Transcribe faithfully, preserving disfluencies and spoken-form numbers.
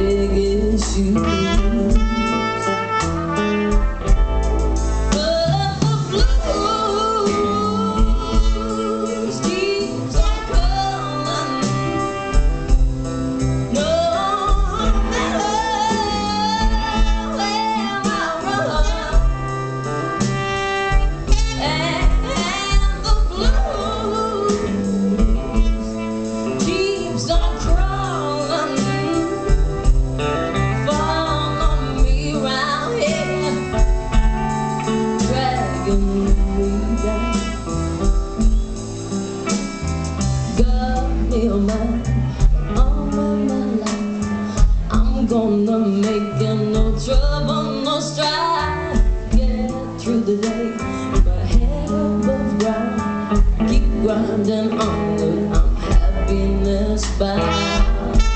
big issues. But the blues keeps on coming, no matter where I run. And the blues keeps on crawling, follow me round here, dragging me down. Got me a man all of my life. I'm gonna make it, no trouble, no strife. Get through the day, my head above ground. Keep grinding onward, I'm happiness bound.